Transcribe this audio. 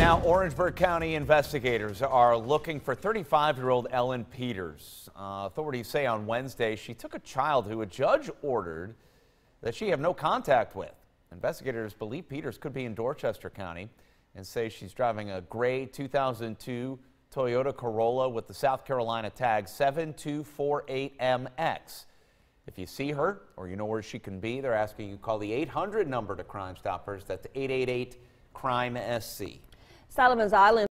Now, Orangeburg County investigators are looking for 35-year-old Ellen Peters. Authorities say on Wednesday she took a child who a judge ordered that she have no contact with. Investigators believe Peters could be in Dorchester County and say she's driving a gray 2002 Toyota Corolla with the South Carolina tag 7248MX. If you see her or you know where she can be, they're asking you call the 800 number to Crime Stoppers. That's 888-CRIME-SC. Solomon's Island